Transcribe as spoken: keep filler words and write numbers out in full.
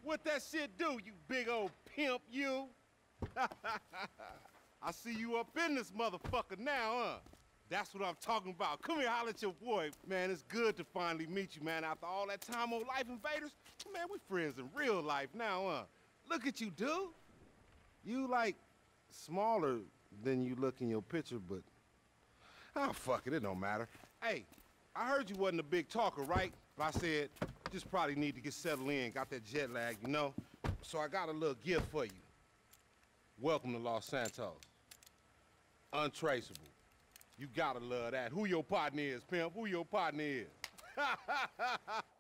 What that shit do, you big old pimp, you? I see you up in this motherfucker now, huh? That's what I'm talking about. Come here, holler at your boy. Man, it's good to finally meet you, man. After all that time on Life Invaders, man, we friends in real life now, huh? Look at you, dude. You, like, smaller than you look in your picture, but... Oh, fuck it, it don't matter. Hey, I heard you wasn't a big talker, right? But I said, just probably need to get settled in. Got that jet lag, you know? So I got a little gift for you. Welcome to Los Santos. Untraceable. You gotta love that. Who your partner is, pimp? Who your partner is?